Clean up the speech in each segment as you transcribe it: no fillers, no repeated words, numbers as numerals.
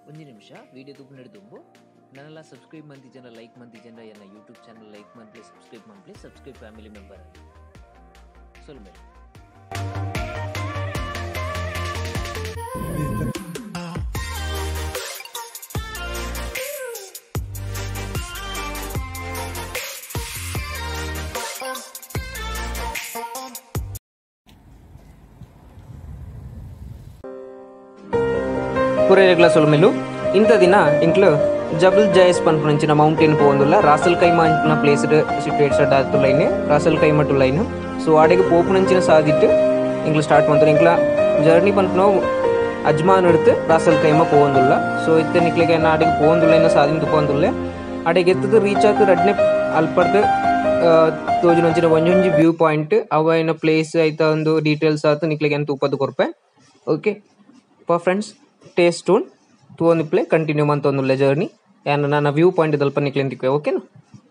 ಒಂದು ನಿಮಿಷ ವಿಡಿಯೋ ತೂಪು ನಡೆದುಂಬು ನನ್ನೆಲ್ಲ ಸಬ್ಸ್ಕ್ರೈಬ್ ಮಂದಿ ಜನ ಲೈಕ್ ಮಂದಿ ಜನ ಎನ್ನ YouTube channel like monthly subscribe family member ಸೊಲ್ಮೇಲೆ पूरेगला सोलमेलू इंत दिन इंक्ल जबल जायस पंपनिंचिन मौंटेन पोवंदुल्ल रासल कैमा अंचिन प्लेस सिटुएटेड आतुलैने रासल कैमा टू लाइन सो आडेगे पोपनिंचिन सादिट्टु इंक्ल स्टार्ट मंतु इंक्ल जर्नी पंपनो अजमान एडुत्तु रासल कैमा पोवंदुल्ल सो इत्ते निक्लेगे आडेगे पोवंदुल्लैन सादिंतु पोवंदुल्ले आडेगे एत्तु रीच आतु रड्ने अल्पडु तोजुनंचिन ಒಂಜೊಂಜಿ व्यू पॉइंट अवैन प्लेस ऐता ಒಂದು ಡೀಟೇಲ್ಸ್ ಆತು ನಿಕ್ಲೆಗೆ ಅಂತ ಉಪದು ಕೊರ್ಪೆ ಓಕೆ ಫಾರ್ ಫ್ರೆಂಡ್ಸ್ ಟೇಸ್ಟ್ ಟೂನ್ ತೂಂದು ಪ್ಲೇ ಕಂಟಿನ್ಯೂ ಮಂತೊಂದುಲ್ಲೆ ಜರ್ನಿ ಯಾನ್ ನನ್ನ ವ್ಯೂ ಪಾಯಿಂಟ್ ದಲ್ಪ ನಿಕ್ಲೆಂತಿಕ್ವೆ ಓಕೆನಾ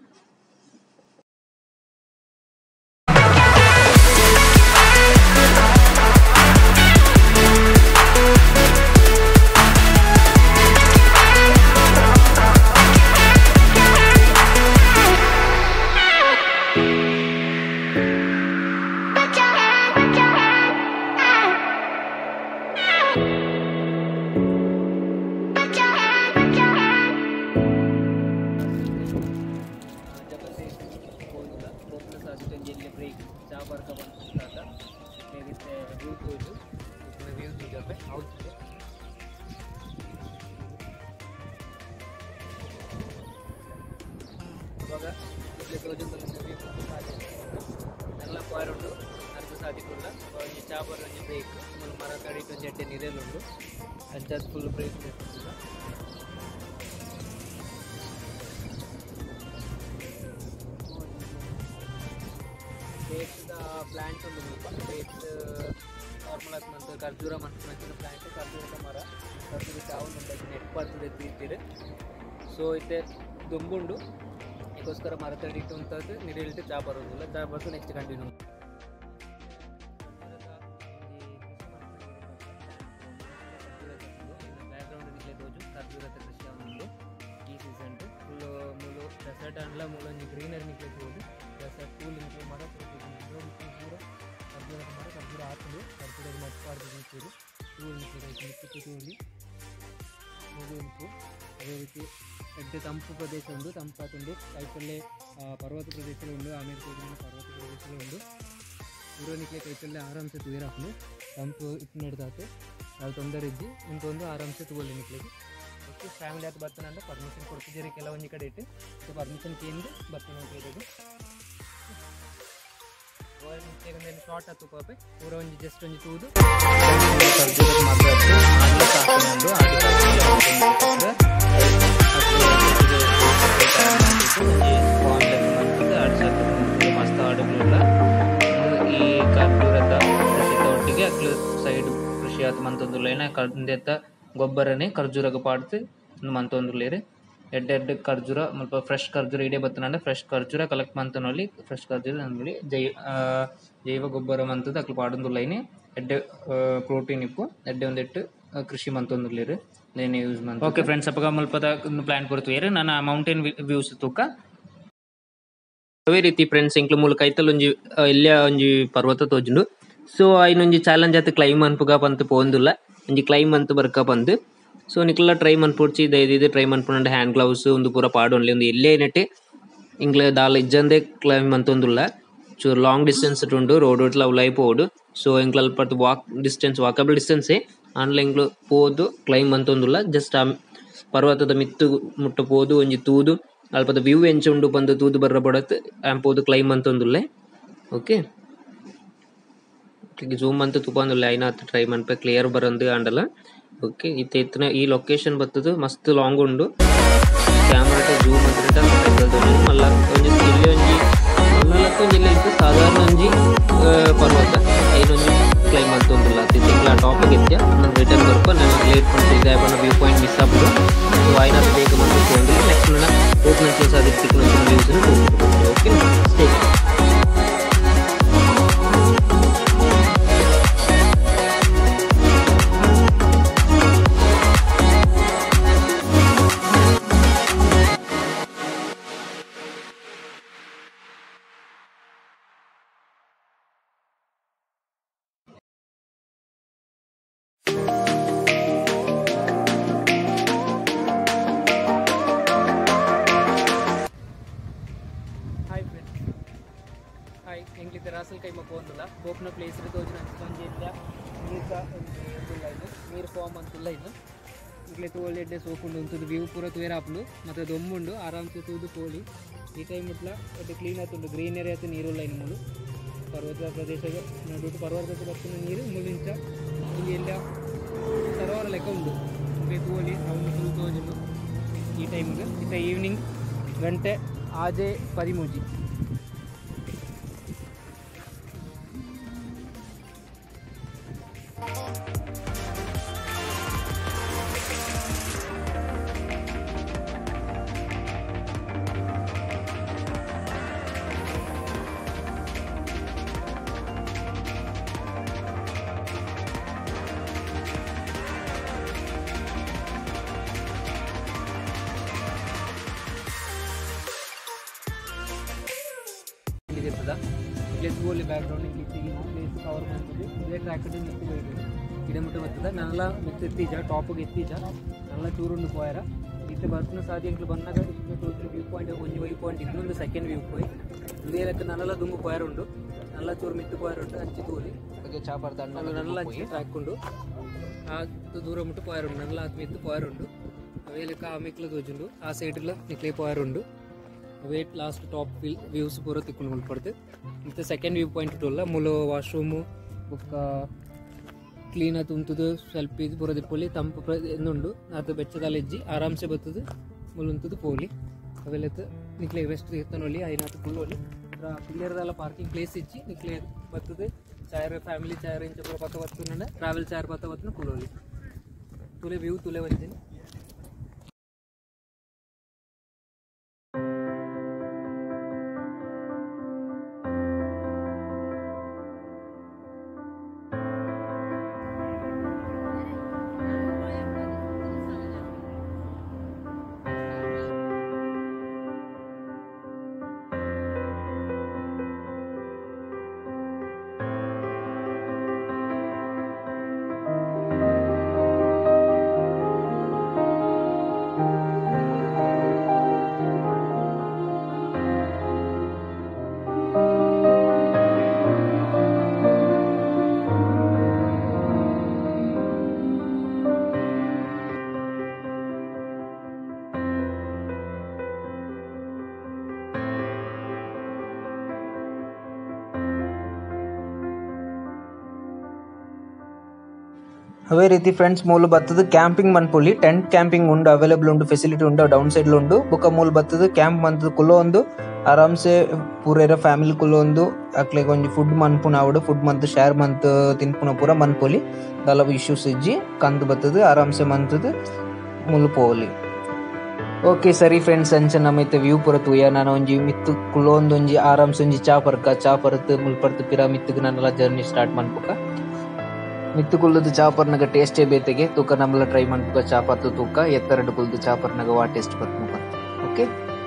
फुल ब्रेक प्लांट नार्मल खर्जूर मन प्लांट खर्जूर मर खर्जूर चावल नेट पड़ते तीर सो इतने दुंबुंडु इकोस्कर मर तड़ी निरेल चा बरोदिल्ल चा बर्तु नेक्स्ट कंटिन्यू अंडला मूल ग्रीनरी निकले डेसर्ट कूल निकले मर पूरा खर्जूर मर खर्जूर आतुंडु खर्जूर मत पाडुदु कूल निकले तूली मुगुंपु अदे रीति एड्डे तंपु प्रदेश उंडु तंपातुंडु कैतल्ले पर्वत प्रदेशलो उंडु आमेर पर्वत प्रदेशलो उंडु पूरा निकले कैतल्ले आराम से तूयराफुनु तंपु इट्टु नडदाते अदु तोंदरे इज्जि इंतोंदु आराम से तूवल्ले निकले ಫ್ಯಾಮಿಲಿ ಆತ ಬರ್ತಾನೆ ಅಂದ್ರೆ ಪರ್ಮಿಷನ್ ಕೊಡ್ತಿದ್ದೀರಿ ಕೆಲವೊಂದು ಕಡೆ ಇಟ್ಟು ಸೊ ಪರ್ಮಿಷನ್ ಕೇಂದ್ರ ಬರ್ತಾನೆ ಅಂತ ಹೇಳಿದ್ರು ಒಂದು ಶಾರ್ಟ್ ಆತು ಪಾಪೆ ಪೂರ ಒಂದು ಜಸ್ಟ್ ಒಂದು ತೂದು ಮಸ್ತ್ ಆಡುಗಳಿಲ್ಲ ಈ ಕರ್ಪೂರದ ಒಟ್ಟಿಗೆ ಅಕ್ಲು ಸೈಡ್ ಕೃಷಿ ಆತ ಮಂತೊಂದುಲ್ಲ ಕಂದೆತ್ತ ಗೊಬ್ಬರನೇ ಖರ್ಜೂರಗೆ ಪಾಡ್ತು ಮಂತೊಂದುಲ್ಲೇರಿ ಎಡ್ಡೆಡ್ಡೆ ಖರ್ಜೂರ ಮುಲ್ಪ ಫ್ರೆಶ್ ಖರ್ಜೂರ ಇಡೇ ಬತ್ತನಂಡ ಫ್ರೆಶ್ ಖರ್ಜೂರ ಕಲೆಕ್ಟ್ ಮಂತನೊಲ್ಲಿ ಫ್ರೆಶ್ ಖರ್ಜೂರ ನಂಬಳಿ ಜೈವ ಗೊಬ್ಬರ ಮಂತದ ಅಕ್ಲು ಪಾಡೊಂದುಲ್ಲೈನೆ ಎಡ್ಡೆ ಪ್ರೋಟೀನ್ ಇಪ್ಪು ಎಡ್ಡೆ ಒಂದೆಟ್ಟು ಕೃಷಿ ಮಂತೊಂದುಲ್ಲೇರಿ ಲೇನೆ ಯೂಸ್ ಮಂತ ಓಕೆ ಫ್ರೆಂಡ್ಸ್ ಅಪಗ ಮುಲ್ಪದ ಪ್ಲಾನ್ ಕೊಡ್ತುವೇರಿ ನನ್ನ ಮೌಂಟೇನ್ ವ್ಯೂಸ್ ತೂಕ ಅವೇ ರೀತಿ ಫ್ರೆಂಡ್ಸ್ ಇಂಕ್ಲು ಮೂಲಕ ಐತಲ್ ಒಂಜಿ ಇಲ್ಲೇ ಒಂಜಿ ಪರ್ವತ ತೋಜುಂಡು ಸೊ ಐನೊಂಜಿ ಚಾಲೆಂಜ್ ಆತ ಕ್ಲೈಮ್ ಅನ್ಪುಗ ಪಂತ ಪೋಂದುಲ್ಲ ಒಂಜಿ ಕ್ಲೈಮ್ ಅಂತ ಬರ್ಕ ಬಂದು ಸೊ ನಿಕ್ಲ ಟ್ರೈ ಮನ್ಪುಡ್ಚಿ ಇದು ಟ್ರೈ ಮನ್ಪುಂಡ ಹ್ಯಾಂಡ್ ಗ್ಲೌಸ್ ಒಂದು ಪೂರ ಪಾಡು ಒನ್ಲಿ ಒಂದು ಎಲ್ಲೇ ನೆಟ್ಟೆ ಇಂಗ್ಲ ದಾಲ ಇಜ್ಜಂದೆ ಕ್ಲೈಮ್ ಅಂತೊಂದುಲ್ಲ ಸೊ ಲಾಂಗ್ ಡಿಸ್ಟೆನ್ಸ್ ಉಂಡು ರೋಡ್ ಒಟ್ಲ ಉಲೈ ಪೋಡು ಸೊ ಇಂಕ್ಲ ಅಲ್ಪ ವಾಕಬಲ್ ಡಿಸ್ಟೆನ್ಸೇ ಆನ್ಲ ಇಂಕ್ಲು ಪೋದು ಕ್ಲೈಮ್ ಅಂತೊಂದುಲ್ಲ ಜಸ್ಟ್ ಆ ಪರ್ವತದ ಮಿತ್ತು ಮುಟ್ಟ ಪೋದು ಒಂಜಿ ತೂದು ಅಲ್ಪದ ವ್ಯೂ ಎಂಚ ಉಂಡು ಬಂದು ತೂದು ಬರ್ರ ಬಡತ್ ಆ್ಯಂಪ್ ಪೋದು ಕ್ಲೈಮ್ ಅಂತೊಂದುಲ್ಲೆ ಓಕೆ ಜೂಮ್ ಅಂತ ತುಪಂದುಲ್ಲೆ ಐನ ಟ್ರೈ ಮನ್ಪೆ ಕ್ಲಿಯರ್ ಬರಂದು ಆಂಡಲ ಓಕೆ ಇತ್ತಿನ ಈ ಲೊಕೇಶನ್ ಬತ್ತದು ಮಸ್ತ್ ಲಾಂಗ್ ಉಂಡು ಕ್ಯಾಮ್ರಾ ಜೂಮ್ ಅಂತ ಮಲ್ಲ ಒಂಜಿ ಇಲ್ಲಿ ಒಂಜಿ ಮಲ್ಲಕ್ಕ ಒಂಜಿ ಇತ್ತು ಸಾಧಾರಣ ಒಂಜಿ ಪರ್ವತ ಐನೊಂಜಿ ಕ್ಲೈಮ್ ಅಂತೊಂದುಲ್ಲ ತಿಂಗಳ ಟಾಪ್ ಗೆತ್ಯ ನಾನು ರಿಟರ್ನ್ ಬರ್ಪ ನಾನು ಲೇಟ್ ಮಾಡ್ತಿದ್ದೆ ಬಣ್ಣ ವ್ಯೂ ಪಾಯಿಂಟ್ ಮಿಸ್ ಆಗ್ಬಿಡು ಸೊ ಐನ ಬೇಗ ಮಂತ್ ತೊಗೊಂಡಿಲ್ಲ ನೆಕ್ಸ್ಟ್ ನನ್ನ ಓಪನ್ ಚೇಸ್ ಆದಿತ್ತು ವ್ಯೂಸ್ನ ಓಕೆ ಸ್ಟೇ ಇಲ್ಲ ಇನ್ನು ಇಕ್ಲೆ ತೋಳಿ ಎಡ್ಡೆ ಸೋಕೊಂಡು ಉಂಟು ವ್ಯೂ ಪೂರ ತೂರಾಪುಂಡು ಮತ್ತು ದೊಂಬುಂಡು ಆರಾಮ್ಸೆ ತೂದು ಕೋಳಿ ಈ ಟೈಮ್ ಇಟ್ಲ ಎಡ್ಡೆ ಕ್ಲೀನ್ ಆತುಂಡು ಗ್ರೀನರಿ ಆಯ್ತು ನೀರುಲ್ಲ ಇನ್ನು ಮೂಲು ಪರ್ವತ ಪ್ರದೇಶದ ನಡುಟು ಪರ್ವತಕ್ಕೆ ಬರ್ತಿನ ನೀರು ಮುಳಿಂಚ ಇಲ್ಲಿ ಎಲ್ಲ ಸರೋವರ ಲೆಕ್ಕ ಉಂಟು ತೋಳಿ ಅವನು ಫುಲ್ ತೋಜುಂಡು ಈ ಟೈಮ್ಗೆ ಇತ್ತ ಈವ್ನಿಂಗ್ ಗಂಟೆ ಆಜೆ 13 ಪ್ಲೇಸ್ ಗೋಲಿ ಬ್ಯಾಕ್ಗ್ರೌಂಡ್ ಪ್ಲೇಸ್ ಕವರ್ ಮಾಡ್ತೀವಿ ಇದೇ ಟ್ರ್ಯಾಕ್ ಮಿತ್ತು ಹೋಯ್ತು ಗಿಡಮುಟ್ಟ ಬರ್ತದೆ ನಲ್ಲ ಮಿತ್ತು ಎತ್ತೀಜ ಟಾಪಿಗೆ ಎತ್ತೀಜ ನಲ್ಲ ಚೂರುಂಡು ಪೋಯರ ಇತ್ತೆ ಬರ್ತಿನ ಸಾದಿ ಎಂಕ್ಲು ಬಂದಾಗ ವ್ಯೂ ಪಾಯಿಂಟ್ ಒಂಜಿ ವ್ಯೂ ಪಾಯಿಂಟ್ ಇನ್ನೊಂದು ಸೆಕೆಂಡ್ ವ್ಯೂ ಪಾಯಿಂಟ್ ಇದೇ ಲೆಕ್ಕ ನಲ್ಲ ದುಂಗು ಪೋಯರ್ ಉಂಡು ನಲ್ಲ ಚೂರು ಮಿತ್ತು ಪೋಯರ್ ಉಂಟು ಅಂಚಿ ತೂಲಿ ಹಾಗೆ ಚಾಪರ್ ದಂಡ ನಲ್ಲ ಅಂಚಿ ಟ್ರ್ಯಾಕ್ ಉಂಡು ಆ ದೂರ ಮುಟ್ಟು ಪೋಯರ್ ಉಂಡು ನಲ್ಲ ಆತ್ ಮಿತ್ತು ಪೋಯರ್ ಉಂಡು ಅವೇ ಲೆಕ್ಕ ಆ ಮಿಕ್ಲು ತೋಜುಂಡು ಆ ಸೈಡ್ಲ ನಿಕ್ಲೆ ಪೋಯರ್ ಉಂಡು ವೇಟ್ ಲಾಸ್ಟ್ ಟಾಪ್ ವ್ಯೂಸ್ ಪೂರ ತಿಕ್ಕೊಂಡು ಹೊಲ್ಪಡ್ತು ಮತ್ತು ಸೆಕೆಂಡ್ ವ್ಯೂ ಪಾಯಿಂಟ್ ಇಟ್ಟಲ್ಲ ಮುಲು ವಾಶ್ರೂಮು ಬೊಕ್ಕ ಕ್ಲೀನ್ ಆತು ಉಂತುದು ಸ್ವಲ್ಪ ಇದು ಪೂರ ದಿಪ್ಪೊಲಿ ತಂಪು ಎಂದುಂಡು ಅದು ಬೆಚ್ಚದಲ್ಲಿಜ್ಜಿ ಆರಾಮ್ಸೆ ಬರ್ತದೆ ಮುಲು ಉಂತುದು ಪೋಲಿ ಅವೆಲ್ಲ ನಿಕ್ಲೆ ವೆಸ್ಟ್ ಎತ್ತನೊಲಿ ಐನಾತು ಕುಲ್ಲೋಲಿ ಪಿಲ್ಲರ್ದೆಲ್ಲ ಪಾರ್ಕಿಂಗ್ ಪ್ಲೇಸ್ ಇಚ್ಚಿ ನಿಕ್ಲೆ ಬರ್ತದೆ ಚಾಯರ್ ಫ್ಯಾಮಿಲಿ ಚಾಯರ್ ಇಂಚ ಪೂರ ಪತ್ತ ಬರ್ತುಂಡ ಟ್ರಾವೆಲ್ ಚಾಯರ್ ಪತ್ತ ಬರ್ತನ ಕುಲ್ಲೋಲಿ ತುಲೆ ವ್ಯೂ ತುಲೆ ಬಂದಿನಿ అవే ರೀತಿ ಫ್ರೆಂಡ್ಸ್ ಮೂಲು ಬತ್ತದು ಕ್ಯಾಂಪಿಂಗ್ ಮನ್ಪೊಲಿ ಟೆಂಟ್ ಕ್ಯಾಂಪಿಂಗ್ ಉಂಡು ಅವೈಲೇಬಲ್ ಉಂಡು ಫೆಸಿಲಿಟಿ ಉಂಡು ಡೌನ್ ಸೈಡ್ ಉಂಡು ಬೊಕ ಮೂಲು ಬತ್ತದು ಕ್ಯಾಂಪ್ ಮಂತದು ಕುಲ್ಲೋ ಒಂದು ಆರಾಮ್ಸೆ ಪೂರ ಫ್ಯಾಮಿಲಿ ಕುಲ್ಲೋ ಒಂದು ಅಕ್ಲೆಗ್ ಒಂಜಿ ಫುಡ್ ಮನ್ಪುನ ಅವಡು ಫುಡ್ ಮಂತ್ ಶೇರ್ ಮಂತ್ ತಿನ್ಪುನ ಪೂರ ಮನ್ಪೊಲಿ ದಾಲ ಇಶ್ಯೂಸ್ ಇಜ್ಜಿ ಕಂದು ಬತ್ತದು ಆರಾಮ್ಸೆ ಮಂತದು ಮೂಲು ಪೋಲಿ ಓಕೆ ಸರಿ ಫ್ರೆಂಡ್ಸ್ ಅಂಚ ನಮ್ಮೈತೆ ವ್ಯೂ ಪೂರ ತೂಯ ನಾನು ಒಂಜಿ ಮಿತ್ತು ಕುಲ್ಲೋ ಒಂದೊಂಜಿ ಆರಾಮ್ಸೆ ಒಂಜಿ ಚಾಪರ್ತ್ ಮುಲ್ಪರ್ತ್ ಪಿರ ಮಿತ್ತುಗ್ ನಾನೆಲ್ಲ ಜರ್ನಿ ಸ್ಟಾರ್ಟ್ ಮನ್ಪುಕ ಮಿತ್ತು ಕುಲ್ಲುದು ಚಾಪರ್ನಾಗ ಟೇಸ್ಟೇ ಬೇತೆಗೆ ತೂಕ ನಮ್ಮಲ್ಲ ಟ್ರೈ ಮನ್ಪುಕ ಚಾಪರ್ತು ತೂಕ ಎತ್ತರಡು ಕುಲ್ದು ಚಾಪರ್ನಾಗ ವಾ ಟೇಸ್ಟ್ ಬರ್ತುಕ ಓಕೆ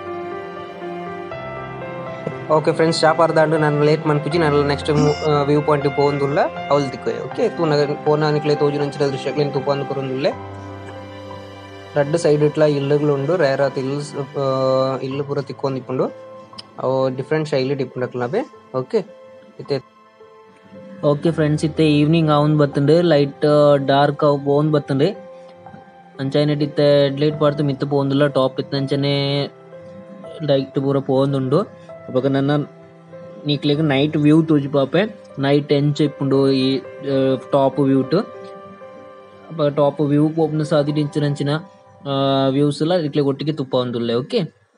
ಓಕೆ ಫ್ರೆಂಡ್ಸ್ ಚಾಪರ್ ದಾಂಡು ನಾನು ಲೇಟ್ ಮನ್ಪುಜಿ ನಾನು ನೆಕ್ಸ್ಟ್ ವ್ಯೂ ಪಾಯಿಂಟ್ ಪೋಂದುಲ್ಲ ಅವಲ್ ತಿಕ್ಕೋಯ್ ಓಕೆ ತೂನಗ ಪೋನ ನಿಕ್ಲೆ ತೋಜು ನಂಚಿನ ದೃಶ್ಯಗಳನ್ನ ತುಪ್ಪಂದು ಕೊರೊಂದುಲ್ಲೆ ರಡ್ಡು ಸೈಡ್ ಇಟ್ಲ ಇಲ್ಲುಗಳುಂಡು ರೇರಾತ್ ಇಲ್ಲು ಪೂರ ತಿಕ್ಕೊಂದಿಪ್ಪುಂಡು ಅವು ಡಿಫ್ರೆಂಟ್ ಶೈಲಿ ಡಿಪ್ಪುಂಡಕ್ಲವೆ ಓಕೆ ಇತ್ತೆ ಓಕೆ ಫ್ರೆಂಡ್ಸ್ ಇತ್ತೆ ಈವ್ನಿಂಗ್ ಅವನ್ ಬತ್ತಂಡು ಲೈಟ್ ಡಾರ್ಕ್ ಅವು ಪೋನ್ ಬತ್ತಂಡು ಅಂಚಾಯ್ನಟ್ ಇತ್ತೆ ಹೆಡ್ಲೈಟ್ ಪಾಡ್ತು ಮಿತ್ತು ಪೋಂದುಲ್ಲ ಟಾಪ್ ಇತ್ತಂಚನೆ ಲೈಟ್ ಪೂರ ಪೋಂದುಂಡು ಅವಾಗ ನನ್ನ ನೀಕ್ಲೆಗ್ ನೈಟ್ ವ್ಯೂ ತೋಜಿ ಪಾಪೆ ನೈಟ್ ಎಂಚ ಇಪ್ಪುಂಡು ಈ ಟಾಪ್ ವ್ಯೂಟ್ ಅವಾಗ ಟಾಪ್ ವ್ಯೂ ಪೋಪ್ನ ಸಾದಿಡ್ ಇಂಚಿನ ವ್ಯೂಸ್ ಎಲ್ಲ ಇಕ್ಲೆಗ್ ಒಟ್ಟಿಗೆ ತುಪ್ಪ ಒಂದುಲ್ಲೆ ಓಕೆ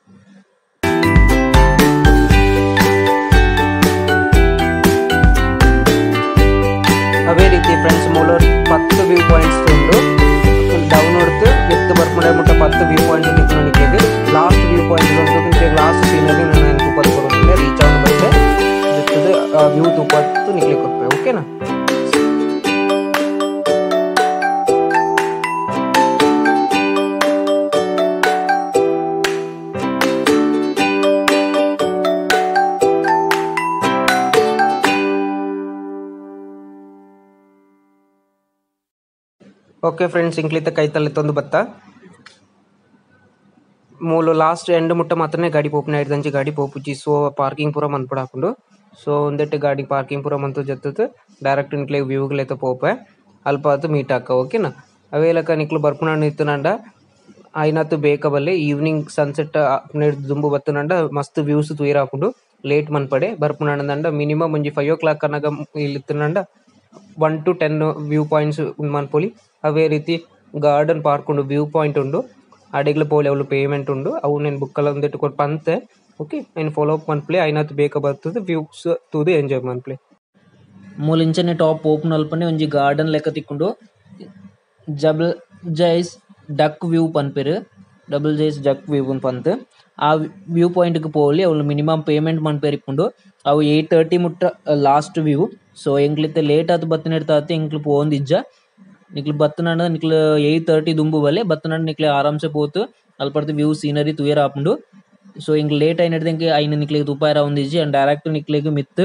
ಅವೇ ರೀತಿ ಫ್ರೆಂಡ್ಸ್ ಮೂಲು 10 ವ್ಯೂ ಪಾಯಿಂಟ್ಸ್ ಉಂಡು ಡೌನ್ ಹೊಡ್ತು ಎತ್ತು ಬರ್ಪುಂಡ ಮುಟ್ಟ 10 ವ್ಯೂ ಪಾಯಿಂಟ್ ನಿಂತು ನಿಕ್ಲೆಗ್ ಲಾಸ್ಟ್ ವ್ಯೂ ಪಾಯಿಂಟ್ ಉಂಟು ಲಾಸ್ಟ್ ಸೀನರಿ ನಾನು ತುಪ್ಪದ ಬರೋದಿಲ್ಲ ರೀಚ್ ಆಗಿ ಬಂದೆ ವ್ಯೂ ತುಪ್ಪತ್ತು ನಿಕ್ಲೆಗ್ ಕೊಡ್ತೇವೆ ಓಕೆನಾ ಓಕೆ ಫ್ರೆಂಡ್ಸ್ ಇಂಕ್ಲಿತ ಕೈತಲ್ಲಿ ತಂದು ಬತ್ತ ಮೂಲು ಲಾಸ್ಟ್ ಎಂಡ್ ಮುಟ್ಟ ಮಾತ್ರನೇ ಗಾಡಿ ಪೋಪುನ ಹಿಡ್ದಂಚಿ ಗಾಡಿ ಪೋಪುಜಿ ಸೊ ಪಾರ್ಕಿಂಗ್ ಪೂರ ಮನ್ಪುಡ ಹಾಕೊಂಡು ಸೊ ಒಂದೆಟ್ಟು ಗಾಡಿ ಪಾರ್ಕಿಂಗ್ ಪೂರ ಮಂತು ಜತ್ತದು ಡೈರೆಕ್ಟ್ ಇಂಕ್ಲೆ ವ್ಯೂಗ್ಲೈತ ಪೋಪೆ ಅಲ್ಪ ಅದು ಮೀಟ್ ಹಾಕ ಓಕೆನಾ ಅವೇಲಕ ನಿಕ್ಲು ಬರ್ಪುನಂಡ ಇತ್ತನಂಡ ಐನತ್ತು ಬೇಕಬಲ್ಲೆ ಈವ್ನಿಂಗ್ ಸನ್ಸೆಟ್ ದುಂಬು ಬತ್ತನಂಡ ಮಸ್ತ್ ವ್ಯೂಸ್ ತೂಯಿರಾಪುಂಡು ಲೇಟ್ ಮನ್ಪಡೆ ಬರ್ಪುನಂಡ ಮಿನಿಮಮ್ ಒಂಜಿ 5 o'clock ಕನಗ ಇಲ್ಲಿತ್ತನಂಡ 1 to 10 ವ್ಯೂ ಪಾಯಿಂಟ್ಸ್ ಮನ್ಪೊಲಿ. ಅವೇ ರೀತಿ ಗಾರ್ಡನ್ ಪಾರ್ಕ್ ಉಂಡು, ವ್ಯೂ ಪಾಯಿಂಟ್ ಉಂಡು, ಅಡೆಗ್ಲು ಪೋಲಿ ಅವಳು ಪೇಮೆಂಟ್ ಉಂಡು. ಅವು నేను ಬುಕ್ಕಲ ಒಂದಿಟ್ಟು ಕೊಟ್ಟು ಪಂತೆ ಓಕೆ నేను ಫಾಲೋ ಅಪ್ ಮನ್ಪ್ಲೆ ಐನತ್ತು ಬೇಕ ಬರ್ತದೆ ವ್ಯೂಸ್ ತೂದು ಎಂಜಾಯ್ ಮನ್ಪ್ಲೆ. ಮೂಲಿಂಚನೆ ಟಾಪ್ ಓಪನ್ ಅಲ್ಪನೆ ಒಂಜಿ ಗಾರ್ಡನ್ ಲೆಕ್ಕ ತಿಕ್ಕೊಂಡು ಡಬಲ್ ಜೈಸ್ ಡಕ್ ವ್ಯೂ ಪನ್ಪೆರು. ಡಬಲ್ ಜೈಸ್ ಡಕ್ ವ್ಯೂ ಪಂತ್ ಆ ವ್ಯೂ ಪಾಯಿಂಟ್ಗೆ ಪೋಲಿ ಅವಳು ಮಿನಿಮಮ್ ಪೇಮೆಂಟ್ ಮನ್ಪೇರು ಇಪ್ಪುಂಡು. ಅವು 8:30 ಮುಟ್ಟ ಲಾಸ್ಟ್ ವ್ಯೂ. ಸೊ ಎಂಕ್ಲಿತ್ತೆ ಲೇಟ್ ಆತು ಬತ್ತಿನಿಡ್ತಾತೆ ಎಂಕ್ಲು ಪೋಂದಿಜ್ಜ ನಿಕ್ಲು ಬತ್ತನಂಡ ನಿಕ್ಲು 8:30 ದುಂಬು ಬಲೆ ಬತ್ತನಂಡ ನಿಕ್ಲೆ ಆರಾಮ್ಸೆ ಪೋತು ಅಲ್ಪಡ್ತು ವ್ಯೂ ಸೀನರಿ ತೂಯರ ಆಪುಂಡು. ಸೊ ಇಂಕ್ ಲೇಟ್ అయినట్టు అయిన నిక్లేకి తుపాయిరా ఉందిజి అండ్ డైరెక్ట్ నిక్లేకి మిత్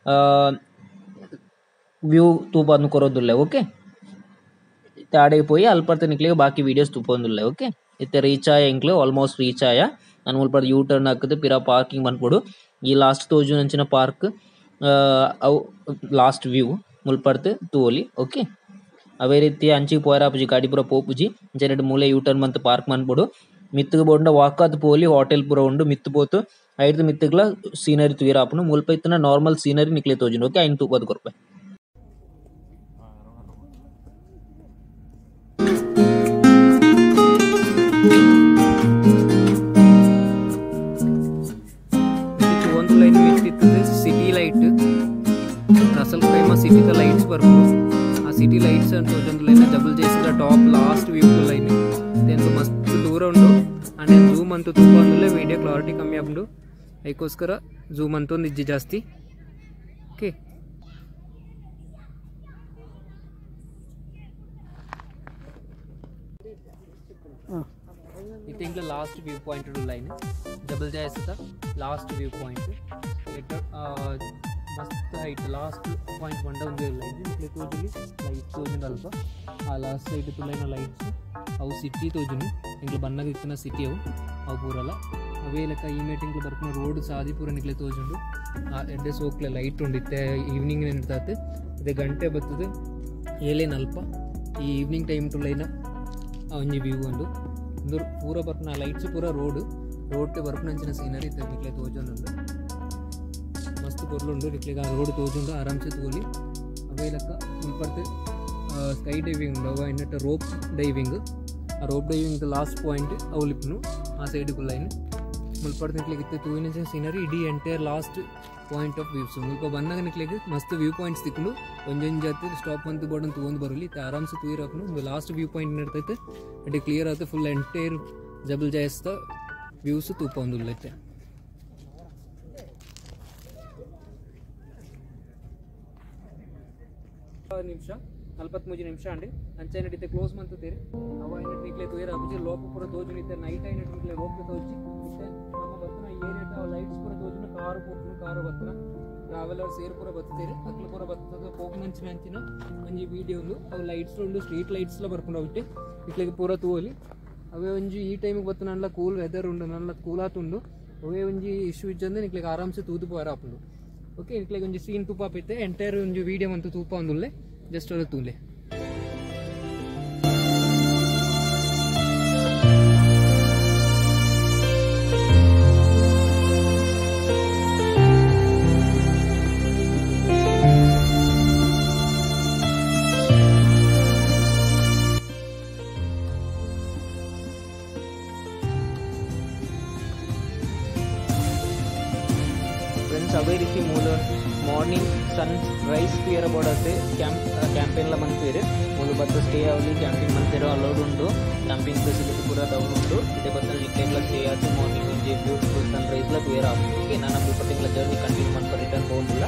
వ్యూ తూపాను కొరొద్దులే ఓకే ತಾಡೆಗೆ ಅಲ್ಪರ್ತ ನಿಕ್ಲಿಗೆ ಬಾಕಿ ವೀಡಿಯೋಸ್ ತುಪ್ಪೊಂದುಲ್ಲೆ ಓಕೆ ಇತ್ತೆ ರೀಚ್ ಆಯ ಇಂಕ್ಲೆ ಆಲ್ಮೋಸ್ಟ್ ರೀಚ್ ಆಯ ನಾನು ಮುಲ್ಪಡ ಯೂ ಟರ್ನ್ ಹಾಕಿದೆ ಪಿರಾ ಪಾರ್ಕಿಂಗ್ ಬಂದ್ಬಿಡು ಈ ಲಾಸ್ಟ್ ತೋಜು ನಂಚಿನ ಪಾರ್ಕ್ ಅವು ಲಾಸ್ಟ್ ವ್ಯೂ ಮುಲ್ಪಡ್ತು ತೂಲಿ ಓಕೆ ಅವೇ ರೀತಿ ಅಂಚಿಗೆ ಪೋಯರಾಪುಜಿ ಗಾಡಿ ಪೂರ ಪೋಪುಜಿ ಇಂಚೆರಡು ಮೂಲೆ ಯೂ ಟರ್ನ್ ಮಂತ್ ಪಾರ್ಕ್ ಬಂದ್ಬಿಡು ಮಿತ್ತಗೆ ಬೋಂಡ ವಾಕಾತ್ ಪೋಲಿ ಹೋಟೆಲ್ ಪೂರ ಉಂಡು ಮಿತ್ತು ಪೋತು ಐದು ಮಿತ್ತಗ್ಲ ಸೀನರಿ ತೂಯರಾಪುನು ಮುಲ್ಪ ಇತ್ತನ ನಾರ್ಮಲ್ ಸೀನರಿ ನಿಕ್ಲೆ ತೋಜಿನ ಓಕೆ ಐನ್ ತೂಪದ್ ಕೊರ್ಪೆ ಒಂದು ಲೈನ್ ಇತ್ತಿತ್ತದೆ ಸಿಟಿ ಲೈಟ್ ಅಸಲ್ ಫೇಮಸ್ ಸಿಟಿ ಲೈಟ್ಸ್ ಬರ್ಬೋದು ಆ ಸಿಟಿ ಲೈಟ್ಸ್ ಅಂತ ಒಂದು ಲೈನ್ ಡಬಲ್ ಜೇಸಿದ ಟಾಪ್ ಲಾಸ್ಟ್ ವ್ಯೂ ಲೈನ್ ಇದೆಂದು ಮಸ್ತ್ ದೂರ ಉಂಡು ಅಂಡ್ ಝೂಮ್ ಅಂತೂ ತುಂಬ ಅಂದಲೇ ವೀಡಿಯೋ ಕ್ಲಾರಿಟಿ ಕಮ್ಮಿ ಆಗ್ಬಿಡು ಅದಕ್ಕೋಸ್ಕರ ಝೂಮ್ ಅಂತೂ ಒಂದು ಇಜ್ಜಿ ಜಾಸ್ತಿ ಓಕೆ ಇತ್ತಿಂಗ್ಲ ಲಾಸ್ಟ್ ವ್ಯೂ ಪಾಯಿಂಟ್ ಲೈನ್ ಡಬಲ್ ಜಾಯ್ಸ್ದ ಲಾಸ್ಟ್ ವ್ಯೂ ಪಾಯಿಂಟ್ ಮಸ್ತ್ ಹೈಟ್ ಲಾಸ್ಟ್ ಪಾಯಿಂಟ್ ಬಂಡ ಒಂದು ಲೈನ್ ಇಟ್ಲೆ ತೋಜುಲಿ ಲೈಟ್ ತೋಜುಂಡು ಅಲ್ಪ ಆ ಲಾಸ್ಟ್ ಸೈಡ್ ತುಲೈನ ಲೈಟ್ಸ್ ಅವು ಸಿಟಿ ತೋಜುನಿ ಇಂಗ್ಲು ಬನ್ನಗ ಇತ್ತಿನ ಸಿಟಿ ಅವು ಪೂರಲ್ಲ ಅವೇ ಲೆಕ್ಕ ಈ ಮೀಟಿಂಗ್ಲು ಬರ್ಪುನ ರೋಡ್ ಸಾದಿ ಪೂರ ನಿಕ್ಲೆ ತೋಜುಂಡು ಆ ಎಡ್ಡೆ ಸೋಕ್ಲೆ ಲೈಟ್ ಉಂಡಿತ್ತೆ ಈವ್ನಿಂಗ್ ನಿಂತಾತೆ ಅದೇ ಗಂಟೆ ಬರ್ತದೆ ಏಲೇನಲ್ಪ ಈ ಈವ್ನಿಂಗ್ ಟೈಮ್ ತುಲೈನ ಒಂಜಿ ವ್ಯೂ ಉಂಡು ಒಂದು ಪೂರ ಬರ್ಪುನ ಲೈಟ್ಸ್ ಪೂರ ರೋಡ್ ಬರ್ಪುನಂಚಿನ ಸೀನರಿ ಇತ್ತೆ ನಿಕ್ಲೆ ತೋಜುಂಡು ಮಸ್ತ್ ಪೊರ್ಲುಂಡು ನಿಕ್ಲೆಗ ರೋಡ್ ತೋಜುಂಡು ಆರಾಮ್ಸೆ ತೋಲಿ ಅವೇ ಲೆಕ್ಕ ಮುಲ್ಪರ್ತೆ ಸ್ಕೈ ಡೈವಿಂಗ್ ಉಂಡು ಅವ ಇನ್ನಟ್ಟು ರೋಪ್ ಡೈವಿಂಗ್ ಆ ರೋಪ್ ಡೈವಿಂಗ್ ಲಾಸ್ಟ್ ಪಾಯಿಂಟ್ ಅವಲಿಪ್ನು ಆ ಸೈಡ್ಗೆ ಲೈನ್ ಮುಲ್ಪರ್ತೆ ನಿಕ್ಲೆಗೆ ಇತ್ತೆ ತೂಯಿನ ಸೀನರಿ ಇಡೀ entire last point of views ಮುಲ್ಪ ಬಂದಾಗ ನಿಕ್ಲೆಗೆ ಮಸ್ತ್ ವ್ಯೂ ಪಾಯಿಂಟ್ಸ್ ತಿಕ್ಕೊಂಡು ಒಂದೊಂದು ಜಾತಿ ಸ್ಟಾಪ್ ಅಂತ ಬೋರ್ಡ್ ಅಂತ ತೊಗೊಂಡು ಬರಲಿ ಆರಾಮ್ಸೆ ತೂಯಿರಾಪನು ಒಂದು ಲಾಸ್ಟ್ ವ್ಯೂ ಪಾಯಿಂಟ್ ನಡ್ತೈತೆ ಅಡಿ ಕ್ಲಿಯರ್ ಆಗುತ್ತೆ ಫುಲ್ ಎಂಟೈರ್ ಜಬಲ್ ಜಾಯಸ್ತ ವ್ಯೂಸ್ ತೂಪ ಒಂದುಲ್ಲೈತೆ ನಿಮಿಷ 43 ನಿಮಿಷ ಅಂడి ಅಂಚೆ ನಡೀತೆ ಕ್ಲೋಸ್ ಮಂತುತ್ತೀರಿ ಅವ ಐನಟ್ ನಿಕ್ಲೆ ತೋಯರ ಅಬುಜಿ ಲೋಪ ಪೂರ ತೋಜುನಿತ್ತೆ ನೈಟ್ ಐನಟ್ ನಿಕ್ಲೆ ರೋಪ್ ತೋಜಿ ಮತ್ತೆ ನಮ್ಮ ಬತ್ತನ ಏರಿಯಾ ಲೈಟ್ಸ್ ಪೂರ ತೋಜುನ ಕಾರು ಪೋಪುನ ಕಾರು ಬತ್ತನ ಟ್ರಾವೆಲರ್ ಸೇರ್ ಪೂರ ಬತ್ತೀರಿ ಅಕ್ಲು ಪೂರ ಬತ್ತದ ಪೋಪುನಂಚಿನ ಅಂಚಿನ ಒಂಜಿ ವಿಡಿಯೋ ಉಂಡು ಅವು ಲೈಟ್ಸ್ ಉಂಡು ಸ್ಟ್ರೀಟ್ ಲೈಟ್ಸ್ ಲ ಬರ್ಕೊಂಡು ಹೋಗ್ಬಿಟ್ಟು ನಿಕ್ಲೆಗೆ ಪೂರ ತೂವಲಿ ಅವೇ ಒಂಜಿ ಈ ಟೈಮಿಗೆ ಬತ್ತ ನಲ್ಲ ಕೂಲ್ ವೆದರ್ ಉಂಡು ನಲ್ಲ ಕೂಲಾತುಂಡು ಅವೇ ಒಂಜಿ ಇಶ್ಯೂ ಇಜ್ಜಂದ್ರೆ ನಿಕ್ಲೆಗೆ ಆರಾಮ್ಸೆ ತೂದು ಪೋಯರ ಆಪುಂಡು ಓಕೆ ನಿಕ್ಲೆಗೆ ಒಂಜಿ ಸೀನ್ ತೂಪ ಆಪೈತೆ ಎಂಟೈರ್ ಒಂಜಿ ವಿಡಿಯೋ ಅಂತೂ ತೂಪ ಒಂದುಲ್ಲೆ ಜಸ್ಟ್ ಅದು ತೂಲೆ ಫ್ರೆಂಡ್ಸ್ ಅವೇ ರೀತಿ ಮಾರ್ನಿಂಗ್ ಸನ್ ರೈಸ್ ಕ್ಲಿಯರ್ ಬೋಡತ್ತೆ ಕ್ಯಾಂಪೇನ್ಲ ಮಂತ್ವೇರು ಮೂಲು ಬತ್ತ ಸ್ಟೇ ಆಗಲಿ ಕ್ಯಾಂಪಿಂಗ್ ಮಂತೇರು ಅಲೌಡ್ ಉಂಡು ಕ್ಯಾಂಪಿಂಗ್ ಫೆಸಿಲಿಟಿ ಪೂರ ದೌಡ್ ಉಂಡು ಇದೇ ಬತ್ತ ನಿಕ್ಲೆಗ್ಲ ಸ್ಟೇ ಆಯ್ತು ಮಾರ್ನಿಂಗ್ ಒಂಜಿ ಬ್ಯೂಟಿಫುಲ್ ಸನ್ ರೈಸ್ಲ ಕ್ಲಿಯರ್ ಆಗ ಓಕೆ ನಾನು ನಮ್ಮ ಇಪ್ಪತ್ತಿಂಗ್ಲ ಜರ್ನಿ ಕಂಟಿನ್ಯೂ ಮಾಡ್ಕೊ ರಿಟರ್ನ್ ಹೋಗಿಲ್ಲ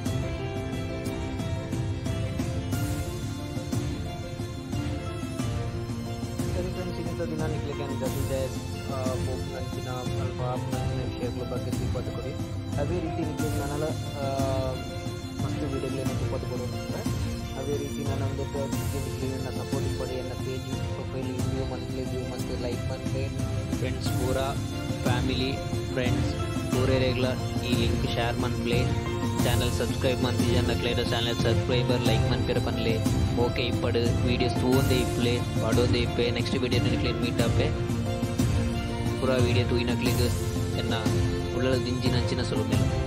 ಸರಿ ಫ್ರೆಂಡ್ಸ್ ಇನ್ನಿಂದ ದಿನ ನಿಕ್ಲಿಕ್ಕೆ ಡಬಲ್ ಜಾಯ್ಸ್ ನಂಚಿನ ಸ್ವಲ್ಪ ನಂಚಿನ ವಿಷಯಗಳ ಬಗ್ಗೆ ತಿಳ್ಕೊಂಡು ಕೊಡಿ ಅದೇ ರೀತಿ ನಿಮಗೆ ನಾನೆಲ್ಲ ಮಸ್ತ್ ವೀಡಿಯೋಗಳನ್ನು ತಿಳ್ಕೊಂಡು ಕೊಡೋದಂದ್ರೆ ಅದೇ ರೀತಿ ನಾನು ಒಂದು ನನ್ನ ಸಪೋರ್ಟಿಂಗ್ ಕೊಡಿ ನನ್ನ ಪೇಜ್ ಪ್ರೊಫೈಲ್ ವ್ಯೂ ಮತ್ತು ಲೈಕ್ ಮತ್ತು ಫ್ರೆಂಡ್ಸ್ ಪೂರ ಫ್ಯಾಮಿಲಿ ಫ್ರೆಂಡ್ಸ್ ಪೂರೇ ರೆಗ್ಯುಲರ್ ಈ ಲಿಂಕ್ ಶೇರ್ ಮನ್ಪ್ಲೆ ಚಾನಲ್ ಸಬ್ಸ್ಕ್ರೈಬ್ ಮಾಡ್ತಿದ್ದೆ ನಕ್ಲೇರ ಚಾನಲ್ ಸಬ್ಸ್ಕ್ರೈಬರ್ ಲೈಕ್ ಮನ್ಪೇರ ಪನ್ಲೆ ಓಕೆ ಇಪ್ಪಡು ವೀಡಿಯೋಸ್ ತೂಂದೆ ಇಪ್ಪಲೆ ಪಾಡೋದೆ ಇಪ್ಪೆ ನೆಕ್ಸ್ಟ್ ವೀಡಿಯೋ ನಿಕ್ಲೇನ್ ಮೀಟ್ ಆಪೆ ಪೂರಾ ವೀಡಿಯೋ ತೂಯಿನಕ್ಲಿಗೆ ಎನ್ನ ಉಳ್ಳ ದಿಂಜಿನ ಅಂಚಿನ ಸುಲಭ